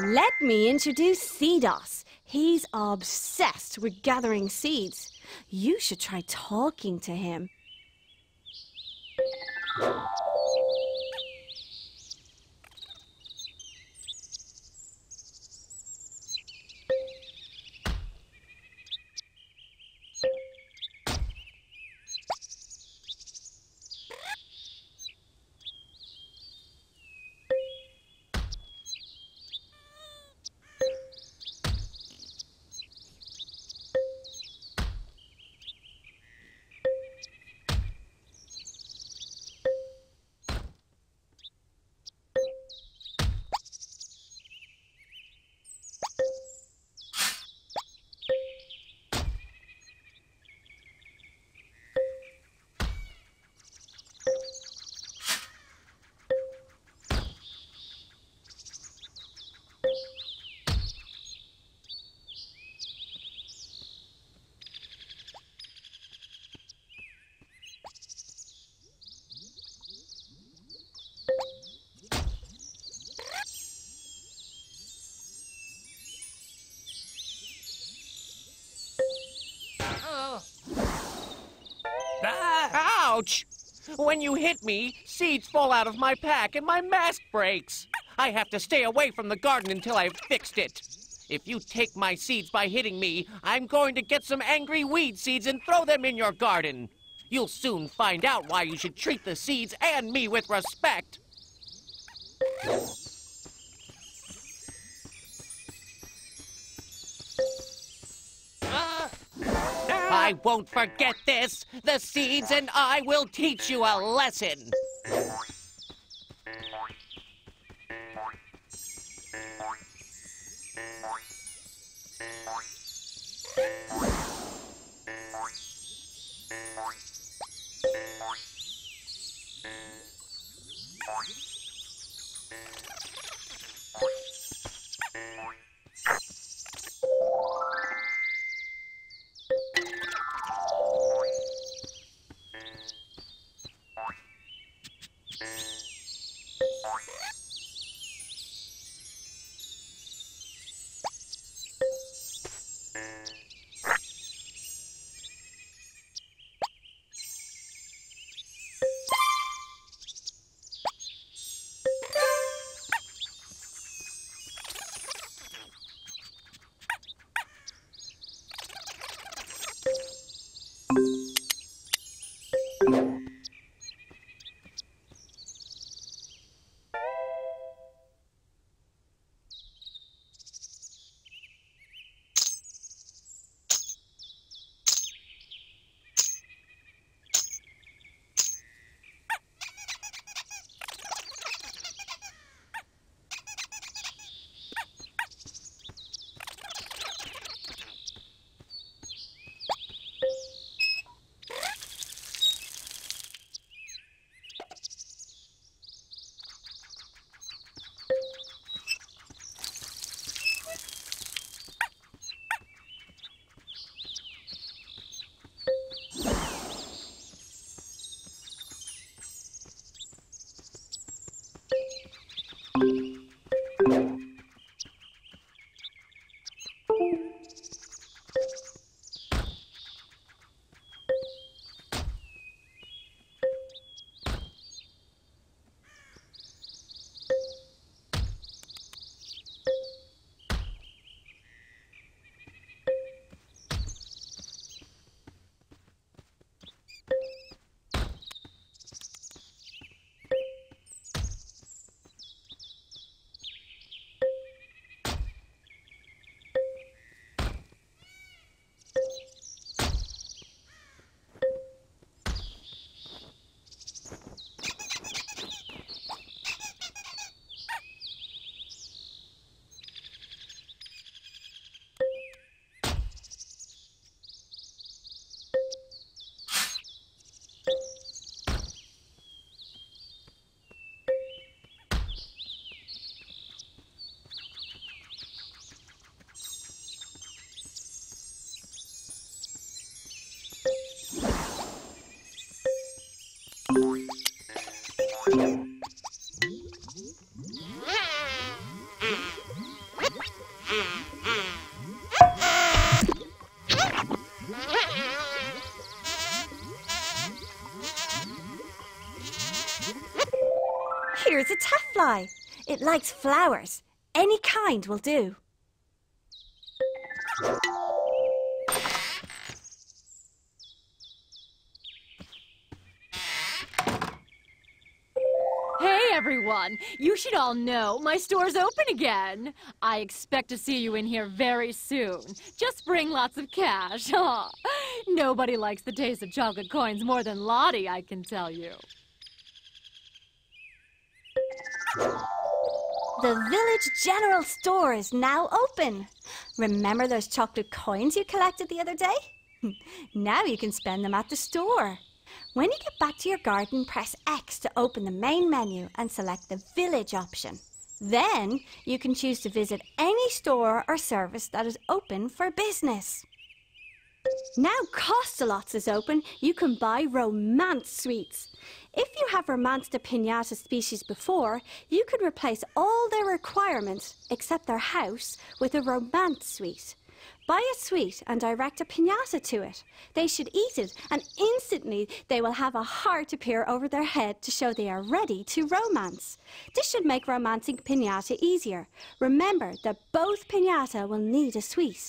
Let me introduce Seedos. He's obsessed with gathering seeds. You should try talking to him. Ouch! When you hit me, seeds fall out of my pack and my mask breaks. I have to stay away from the garden until I've fixed it. If you take my seeds by hitting me, I'm going to get some angry weed seeds and throw them in your garden. You'll soon find out why you should treat the seeds and me with respect. I won't forget this. The seeds and I will teach you a lesson. butterfly. It likes flowers. Any kind will do. Hey everyone! You should all know my store's open again. I expect to see you in here very soon. Just bring lots of cash. Aw. Nobody likes the taste of chocolate coins more than Lottie, I can tell you. The village general store is now open. Remember those chocolate coins you collected the other day? Now you can spend them at the store. When you get back to your garden, press X to open the main menu and select the village option. Then you can choose to visit any store or service that is open for business. Now Costalots is open, you can buy romance sweets. If you have romanced a piñata species before, you could replace all their requirements, except their house, with a romance sweet. Buy a sweet and direct a piñata to it. They should eat it, and instantly they will have a heart appear over their head to show they are ready to romance. This should make romancing piñata easier. Remember that both piñata will need a sweet.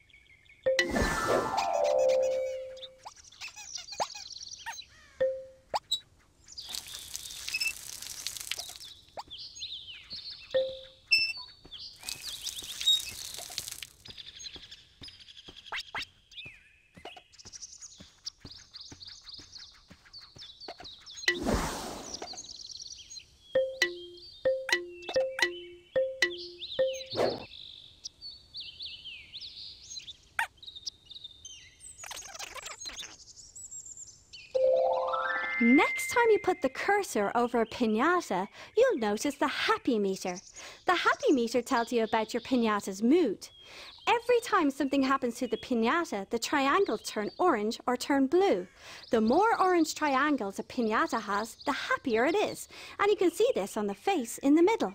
Next time you put the cursor over a piñata, you'll notice the happy meter. The happy meter tells you about your piñata's mood. Every time something happens to the piñata, the triangles turn orange or turn blue. The more orange triangles a piñata has, the happier it is. And you can see this on the face in the middle.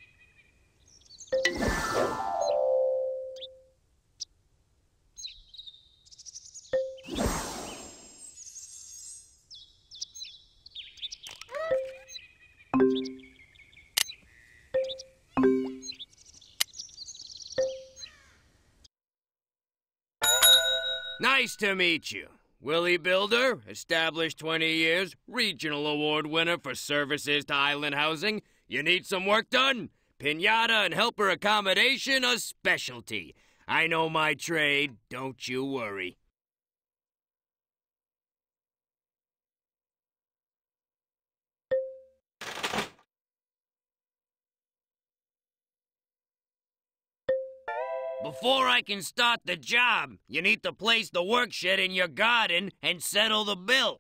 Nice to meet you. Willie Builder, established 20 years, regional award winner for services to island housing. You need some work done? Piñata and helper accommodation, a specialty. I know my trade, don't you worry. Before I can start the job, you need to place the work shed in your garden and settle the bill.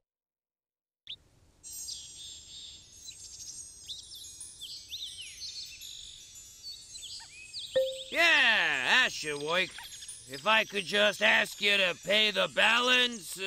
Yeah, that should work. If I could just ask you to pay the balance,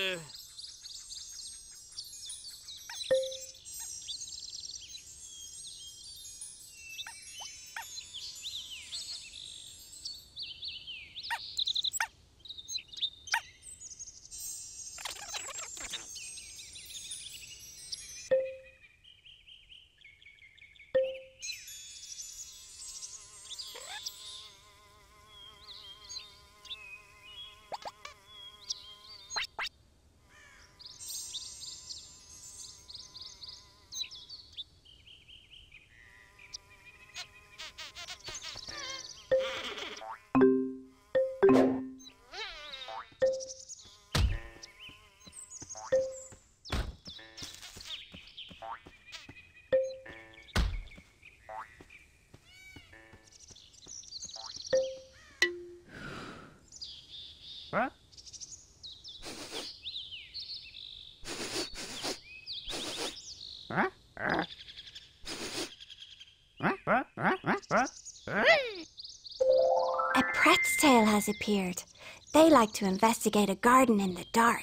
A Pret's tail has appeared. They like to investigate a garden in the dark.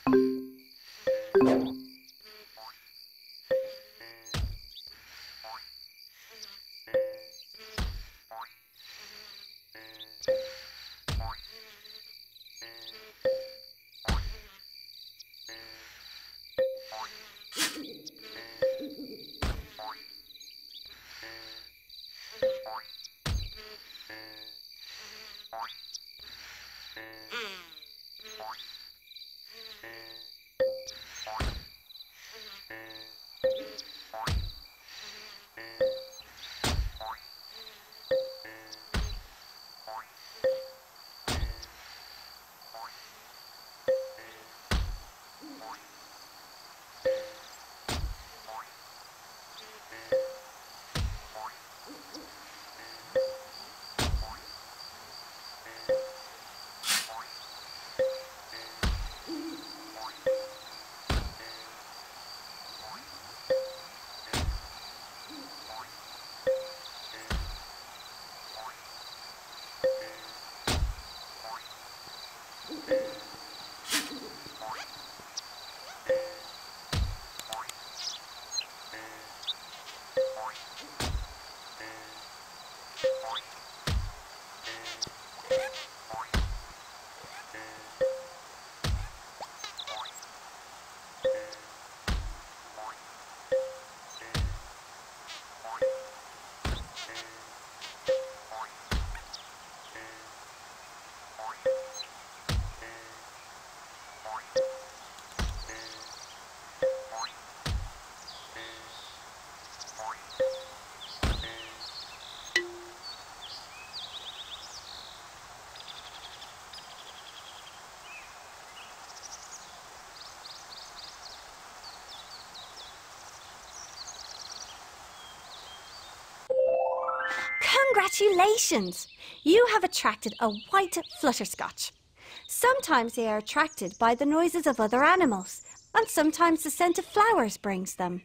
Congratulations! You have attracted a white flutterscotch. Sometimes they are attracted by the noises of other animals, and sometimes the scent of flowers brings them.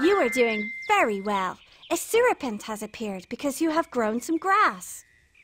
You are doing very well. A serpent has appeared because you have grown some grass.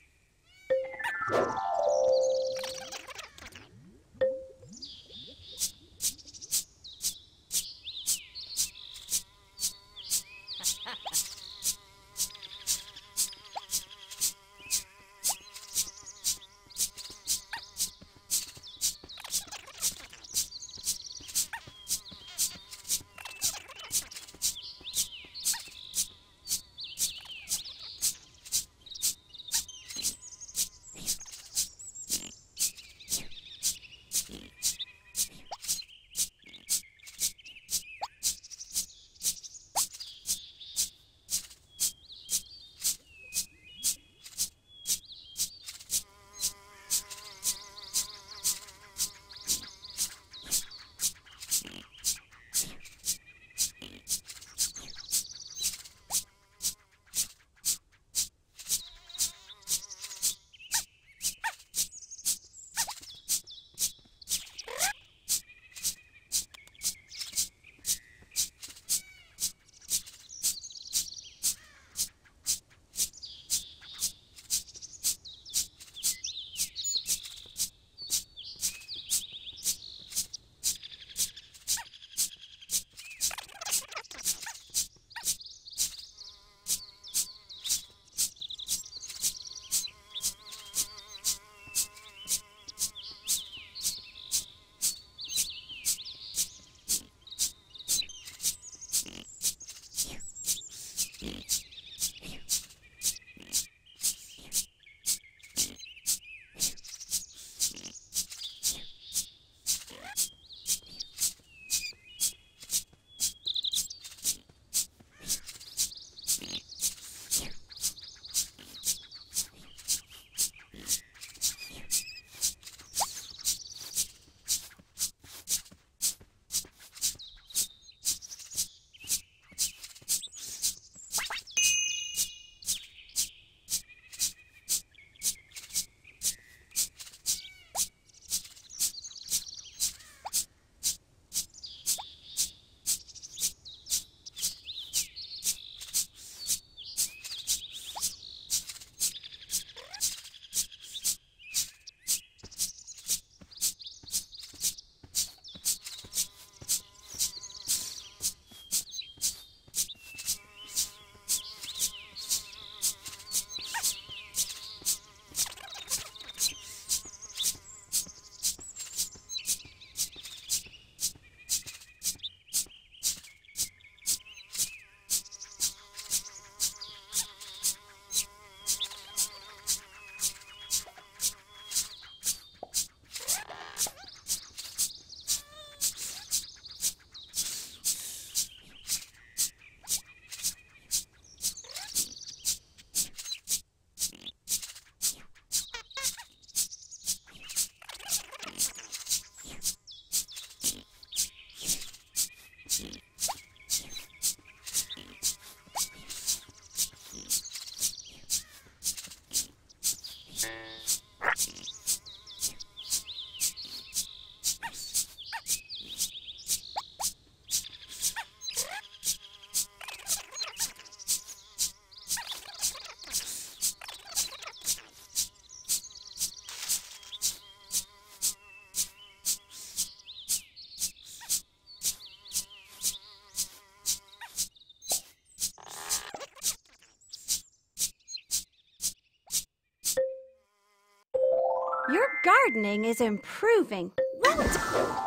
Your gardening is improving. Well done.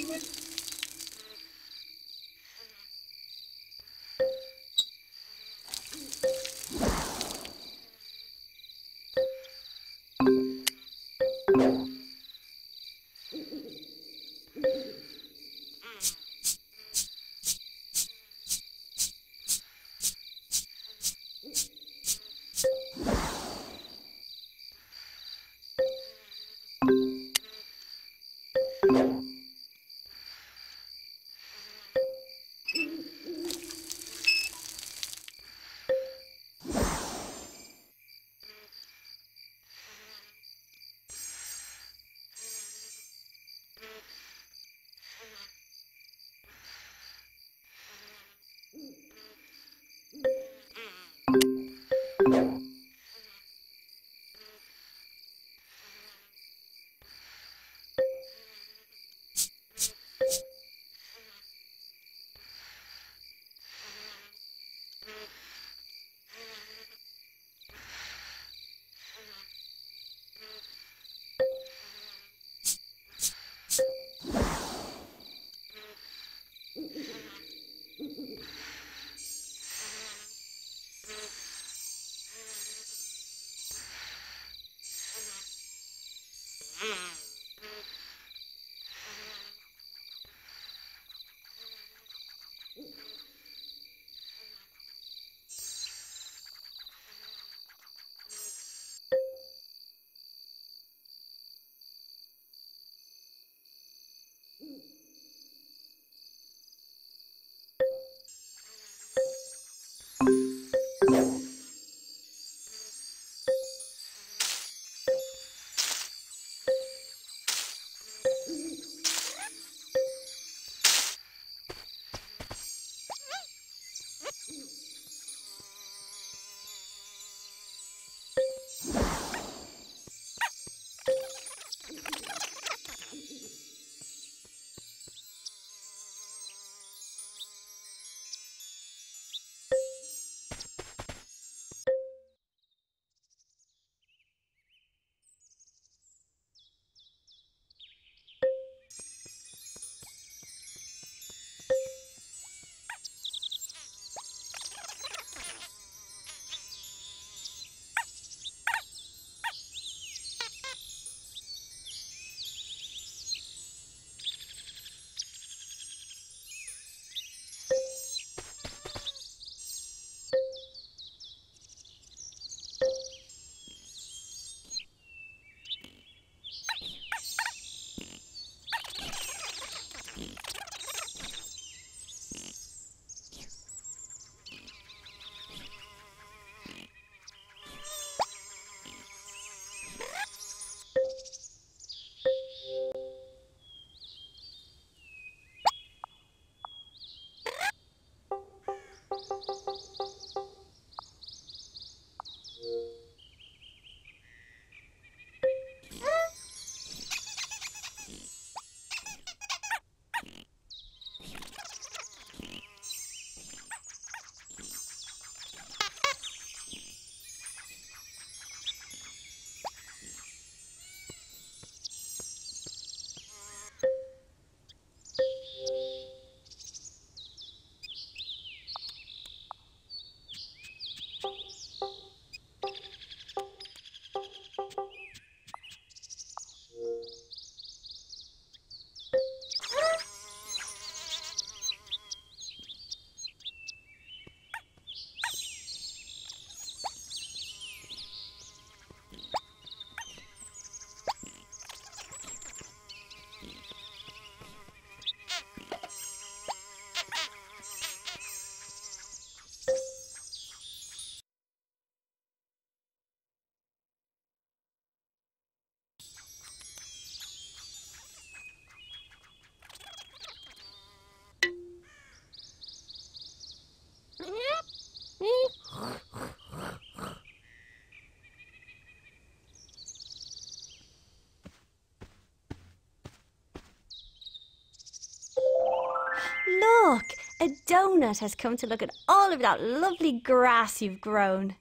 Look, a donut has come to look at all of that lovely grass you've grown.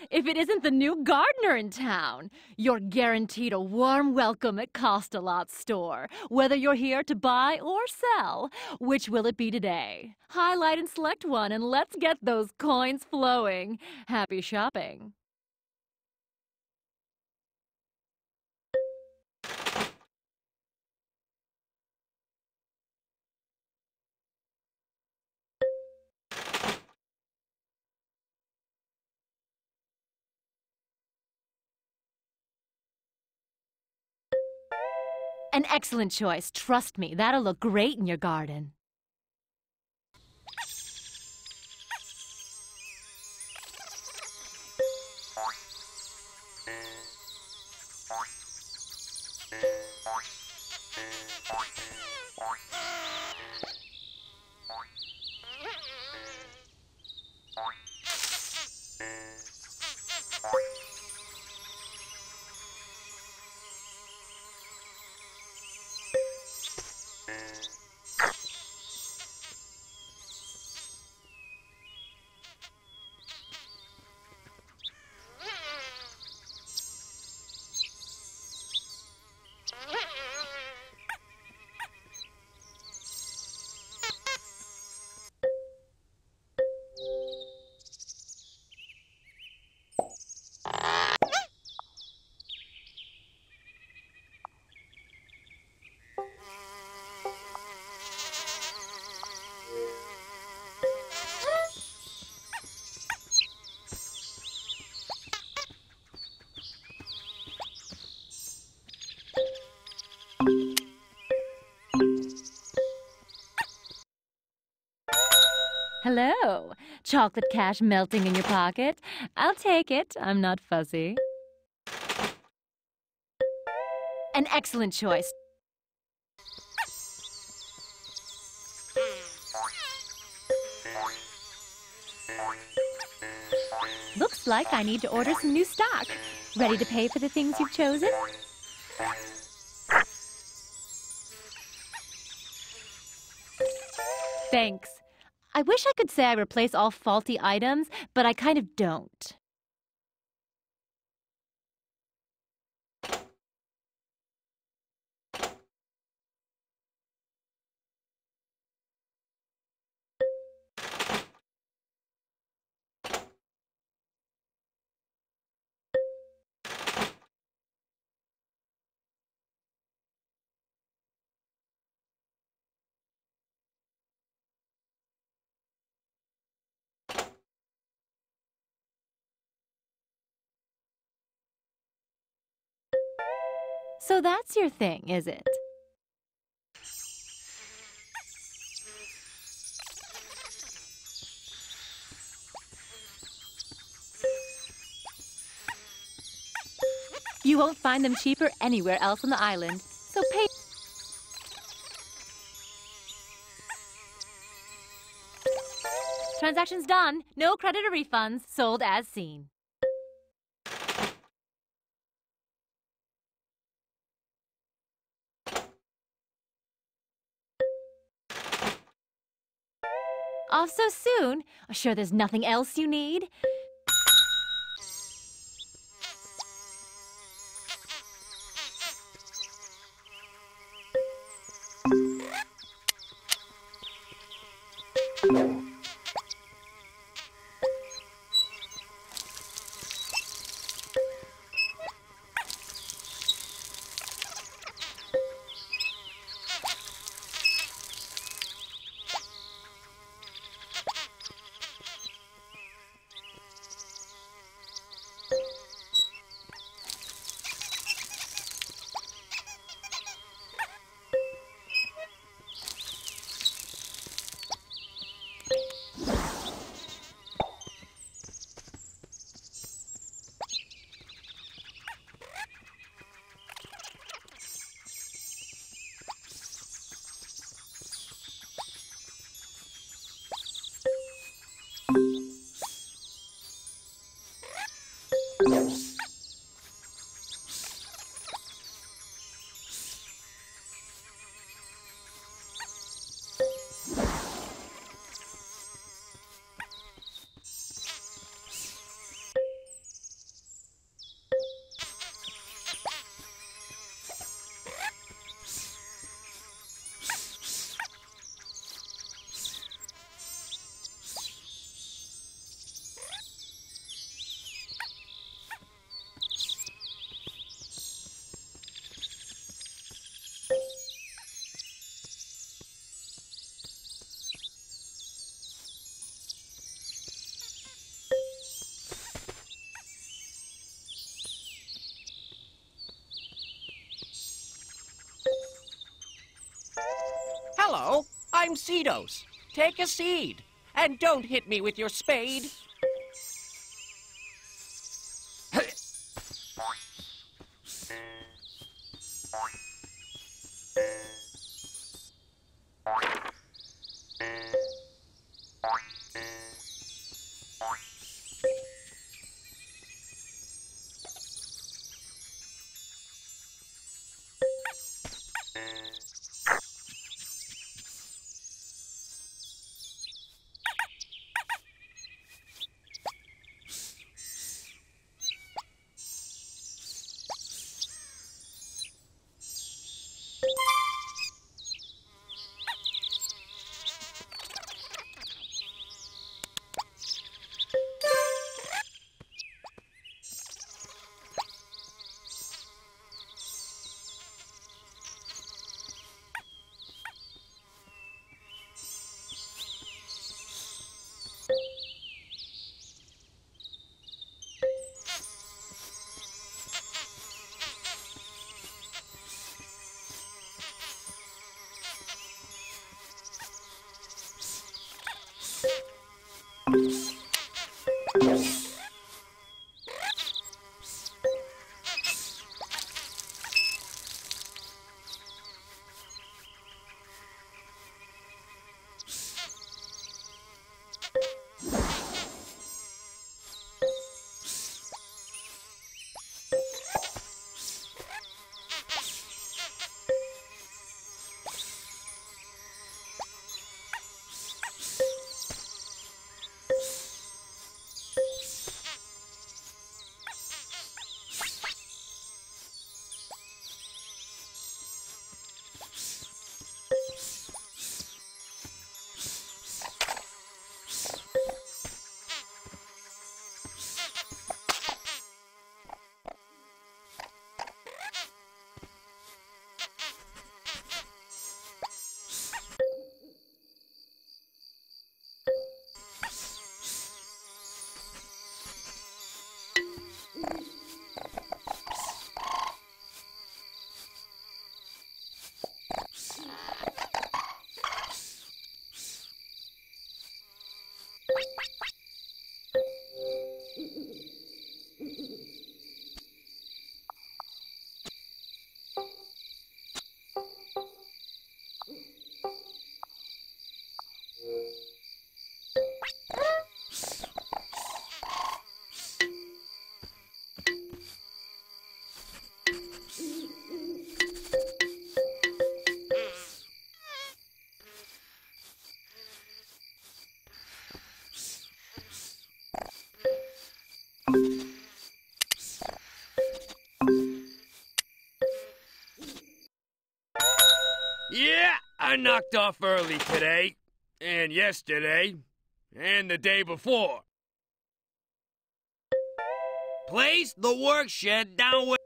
if it isn't the new gardener in town. You're guaranteed a warm welcome at Costa-Lot's store, whether you're here to buy or sell. Which will it be today? Highlight and select one, and let's get those coins flowing. Happy shopping. An excellent choice. Trust me, that'll look great in your garden. Hello. Chocolate cash melting in your pocket? I'll take it. I'm not fussy. An excellent choice. Looks like I need to order some new stock. Ready to pay for the things you've chosen? Thanks. I wish I could say I replace all faulty items, but I kind of don't. So that's your thing, is it? You won't find them cheaper anywhere else on the island, so pay. Transaction's done. No credit or refunds. Sold as seen. Off so soon? Sure there's nothing else you need? Hello, I'm Seedos. Take a seed. And don't hit me with your spade. Yeah, I knocked off early today, and yesterday, and the day before. Place the work shed down where...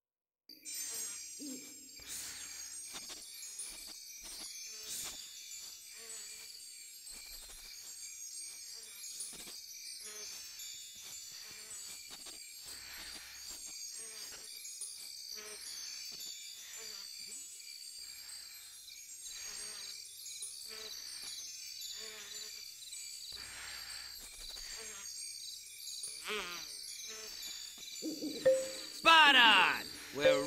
Spot on! We're...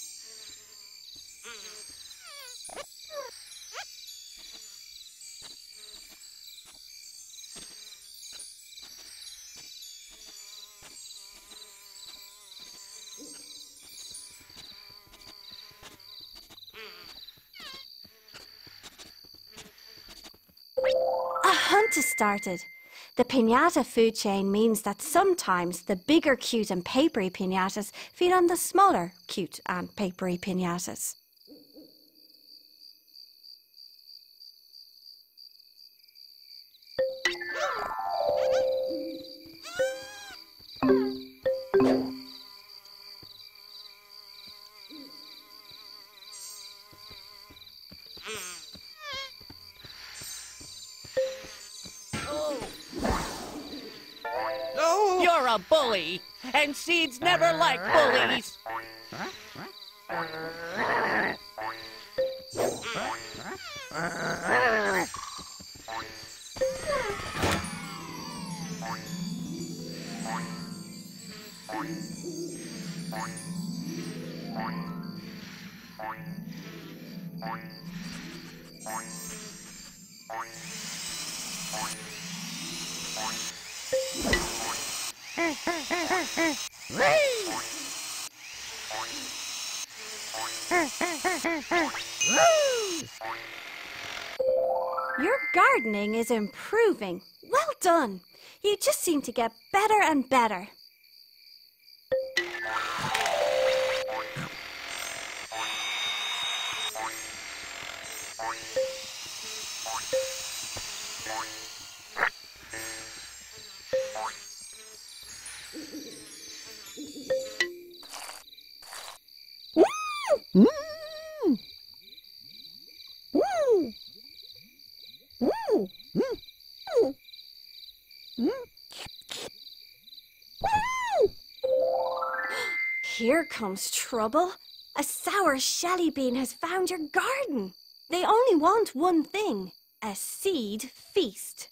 A hunt has started. The piñata food chain means that sometimes the bigger, cute and papery piñatas feed on the smaller, cute and papery piñatas. You're a bully, and seeds never like bullies. Your gardening is improving. Well done. You just seem to get better and better. Here comes trouble. A sour shelly bean has found your garden. They only want one thing, a seed feast.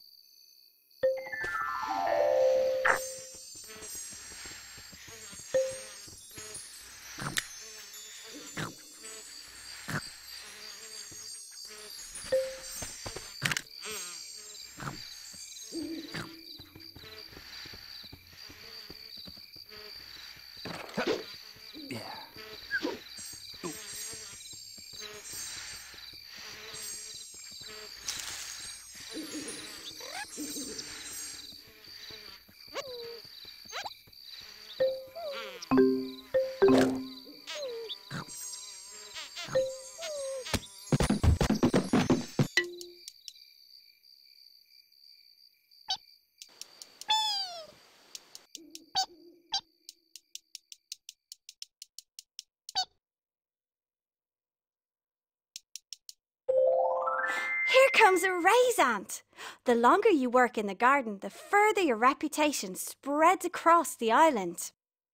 Here comes a raise ant. The longer you work in the garden, the further your reputation spreads across the island.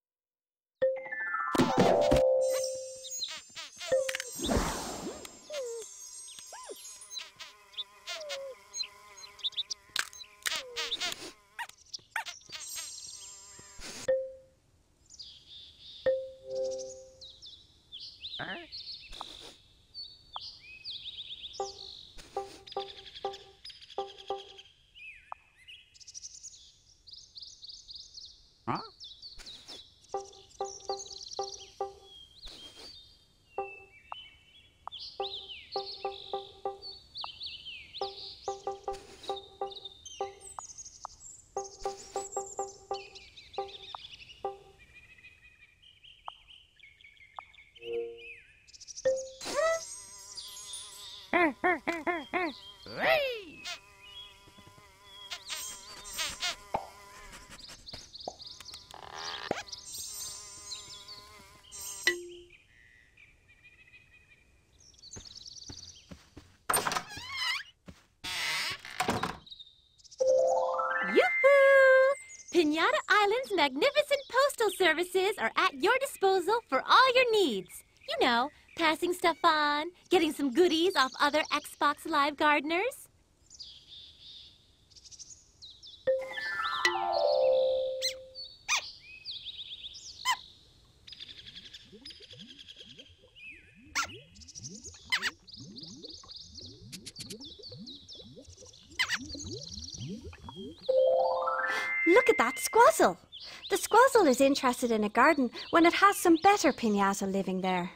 Pinata Island's magnificent postal services are at your disposal for all your needs. You know, passing stuff on, getting some goodies off other Xbox Live gardeners. Look at that squazzle. The squazzle is interested in a garden when it has some better pinata living there.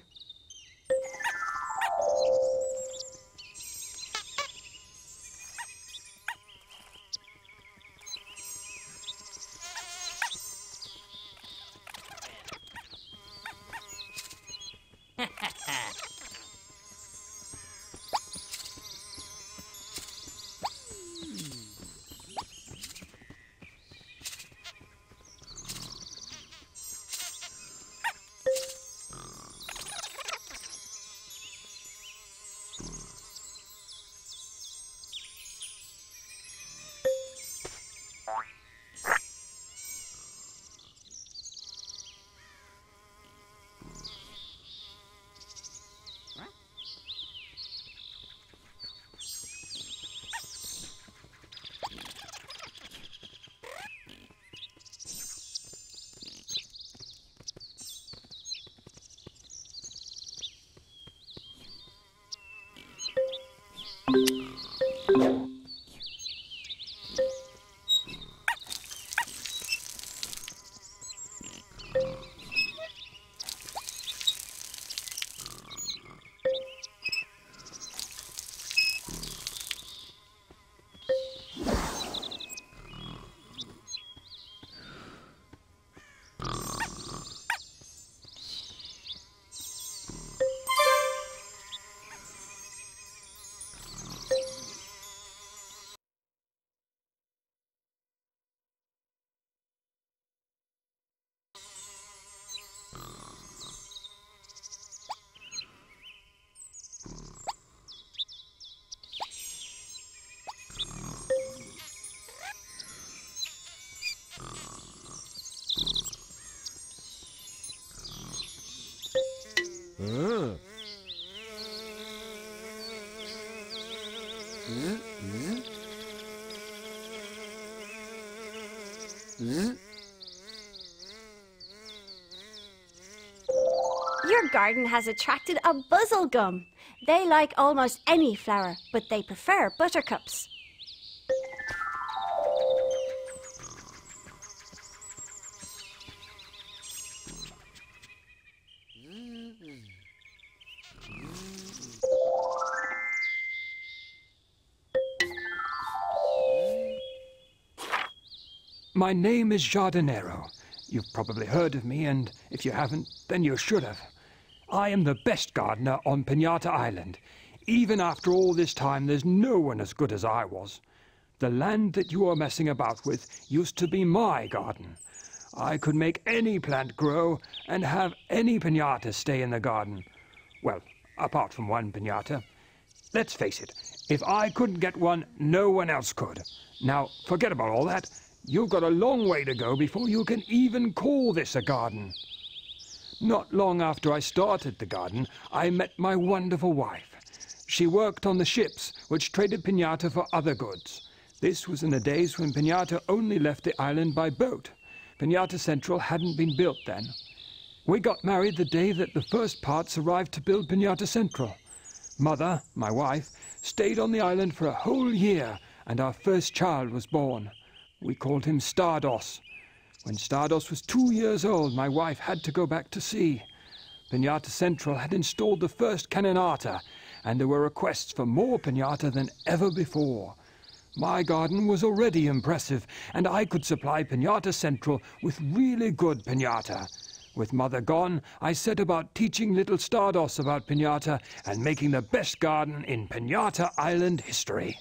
Your garden has attracted a buzzlegum. They like almost any flower, but they prefer buttercups. My name is Jardinero. You've probably heard of me, and if you haven't, then you should have. I am the best gardener on Pinata Island. Even after all this time, there's no one as good as I was. The land that you are messing about with used to be my garden. I could make any plant grow and have any pinata stay in the garden. Well, apart from one pinata. Let's face it, if I couldn't get one, no one else could. Now, forget about all that. You've got a long way to go before you can even call this a garden. Not long after I started the garden, I met my wonderful wife. She worked on the ships which traded pinata for other goods. This was in the days when pinata only left the island by boat. Pinata Central hadn't been built then. We got married the day that the first parts arrived to build Pinata Central. Mother, my wife, stayed on the island for a whole year, and our first child was born. We called him Stardos. When Stardos was 2 years old, my wife had to go back to sea. Pinata Central had installed the first canonata, and there were requests for more pinata than ever before. My garden was already impressive, and I could supply Pinata Central with really good pinata. With Mother gone, I set about teaching little Stardos about pinata and making the best garden in Pinata Island history.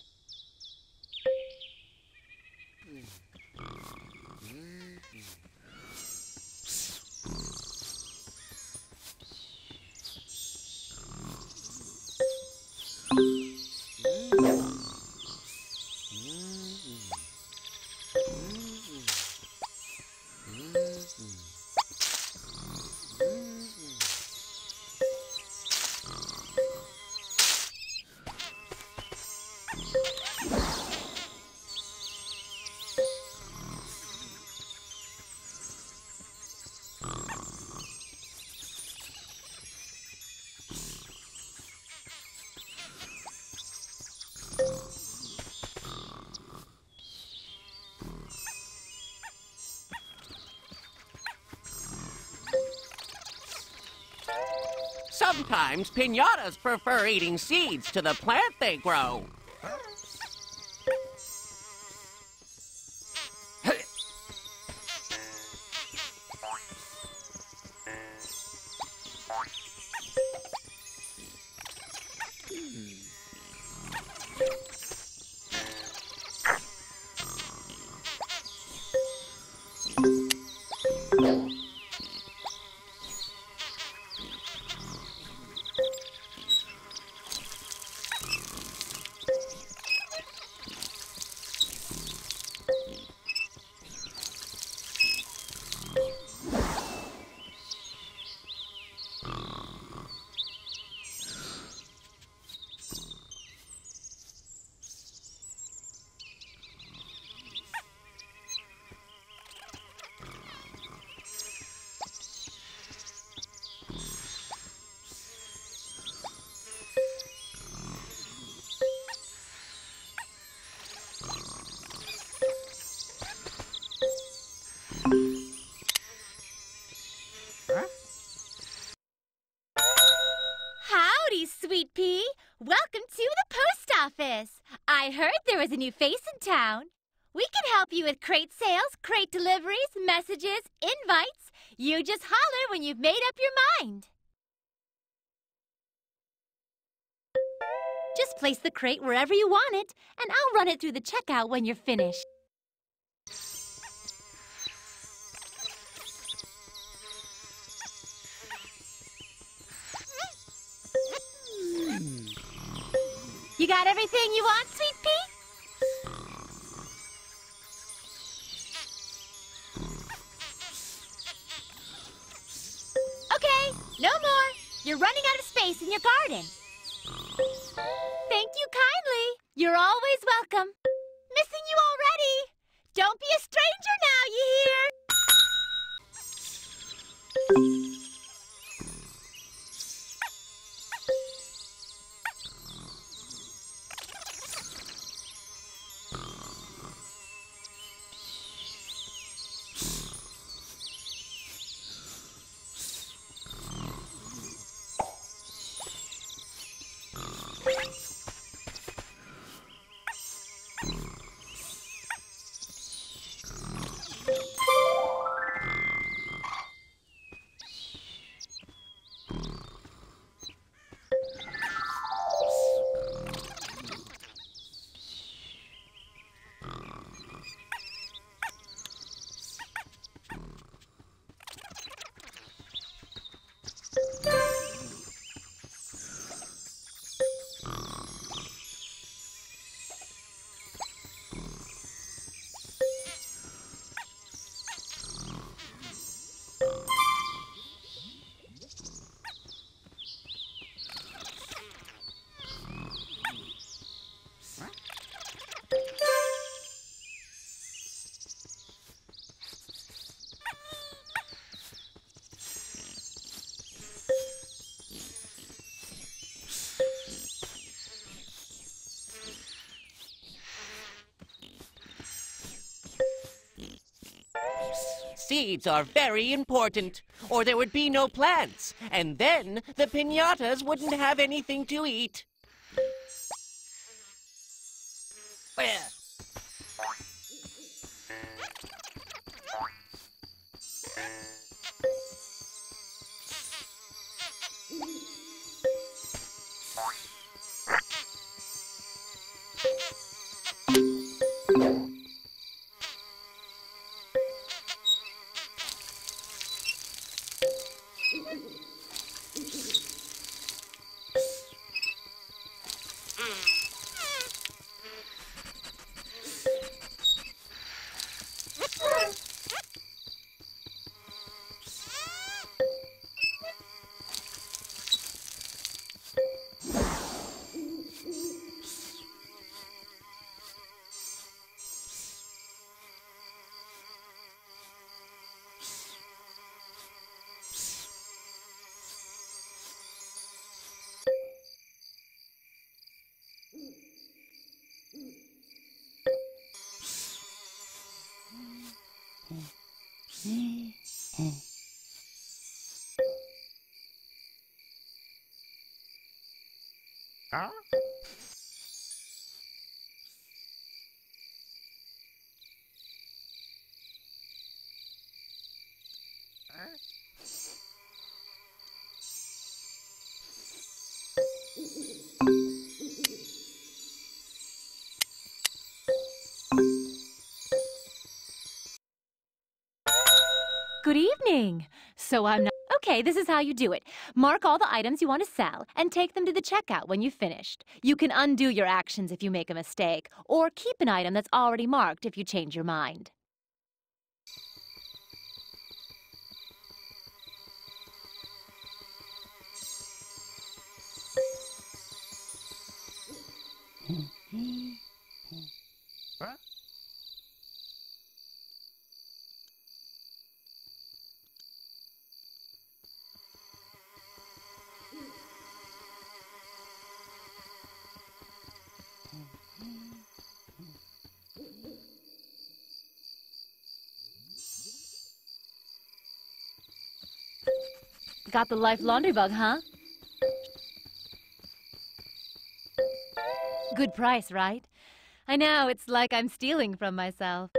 Sometimes pinatas prefer eating seeds to the plant they grow. Howdy, Sweet Pea. Welcome to the post office. I heard there was a new face in town. We can help you with crate sales, crate deliveries, messages, invites. You just holler when you've made up your mind. Just place the crate wherever you want it, and I'll run it through the checkout when you're finished. You got everything you want, Sweet Pea? Okay, no more. You're running out of space in your garden. Thank you kindly. You're always welcome. Missing you already. Don't be a stranger now, you hear? Seeds are very important, or there would be no plants, and then the piñatas wouldn't have anything to eat. Good evening. So I'm not... Okay, this is how you do it. Mark all the items you want to sell and take them to the checkout when you've finished. You can undo your actions if you make a mistake, or keep an item that's already marked if you change your mind. Got the life laundry bug, huh? Good price, right? I know, it's like I'm stealing from myself.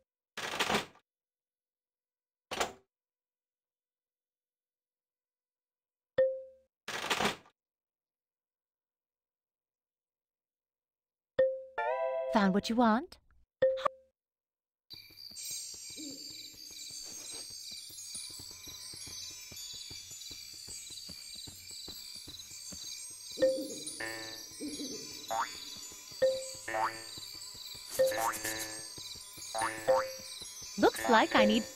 Found what you want? Looks like I need...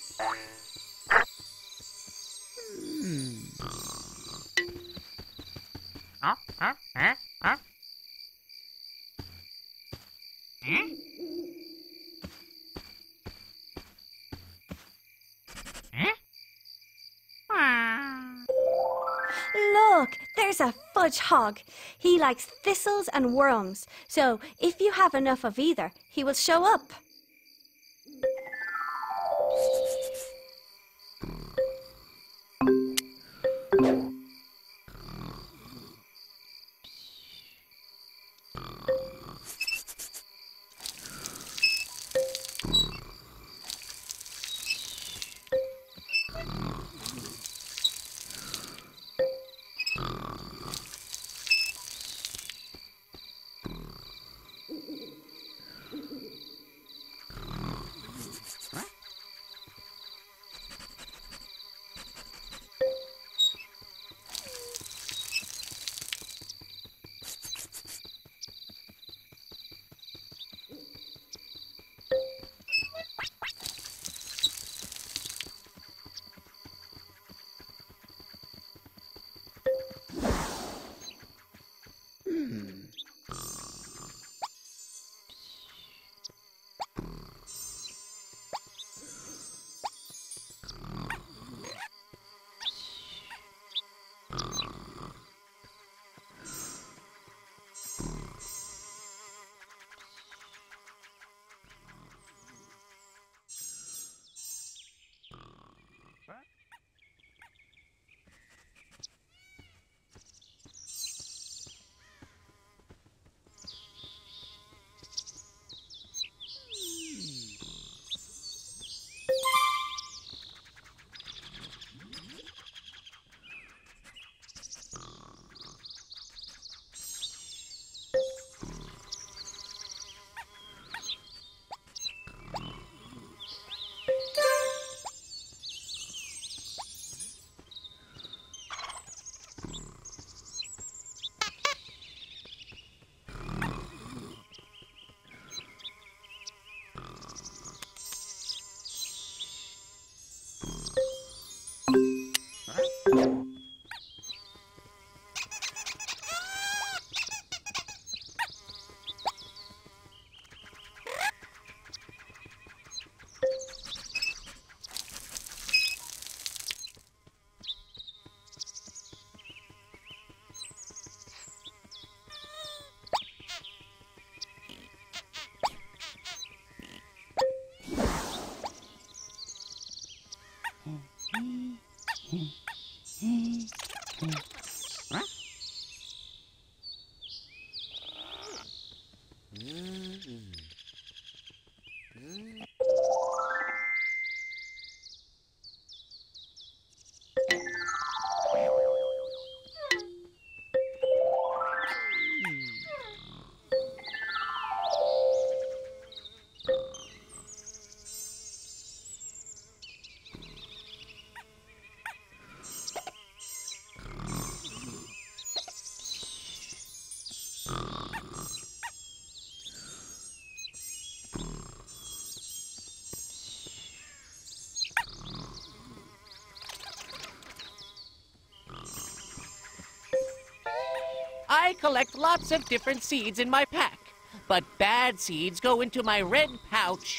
Look, there's a fudge hog. He likes thistles and worms, so if you have enough of either, he will show up. I collect lots of different seeds in my pack, but bad seeds go into my red pouch.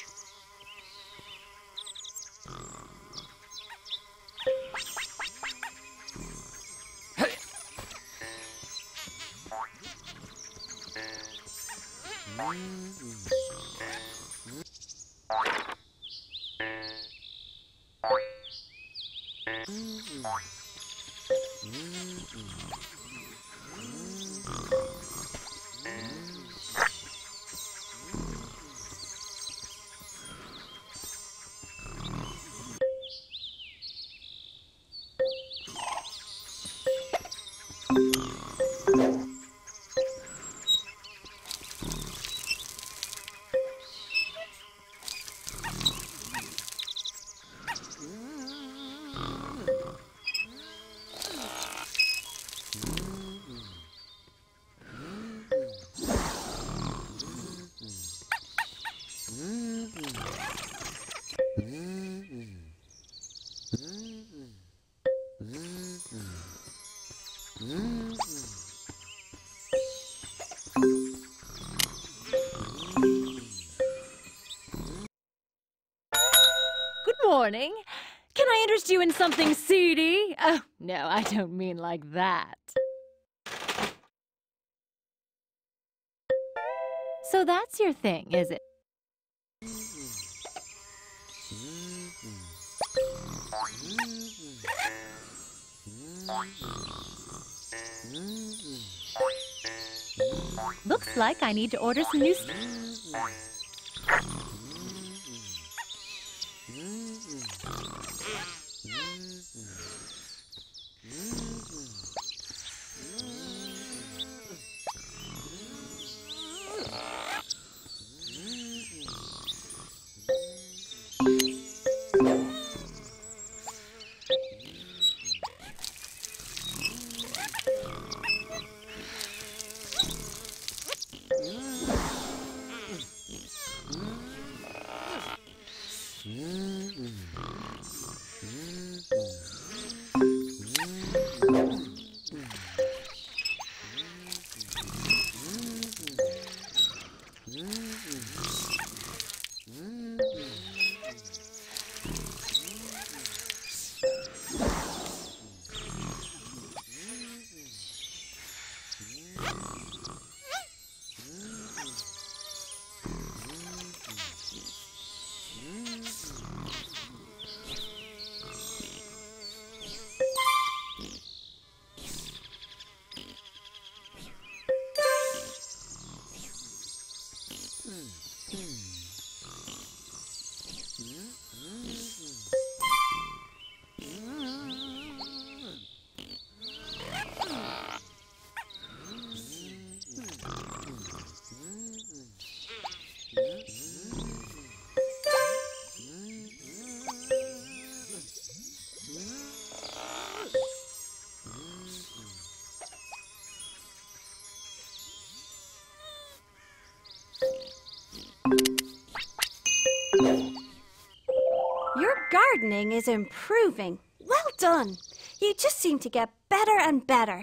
Good morning. Can I interest you in something seedy? Oh, no, I don't mean like that. So that's your thing, is it? Looks like I need to order some new Your gardening is improving. Well done. You just seem to get better and better.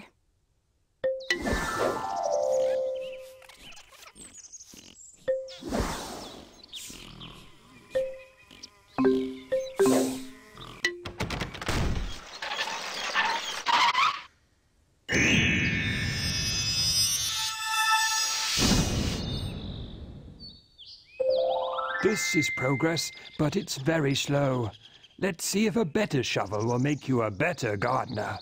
This is progress, but it's very slow. Let's see if a better shovel will make you a better gardener.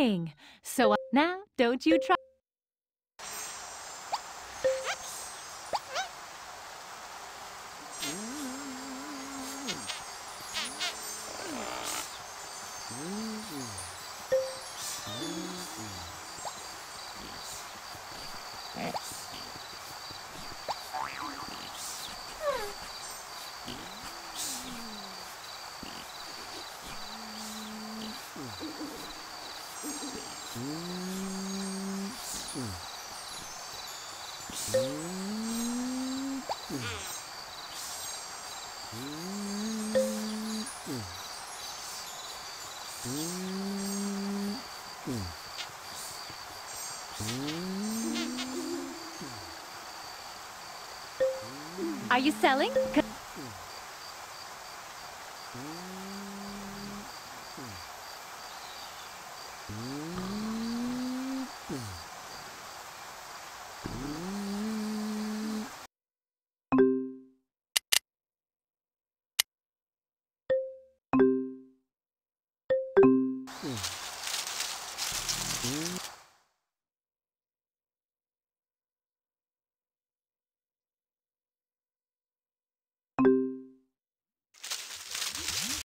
Morning! So now, don't you try. Are you selling?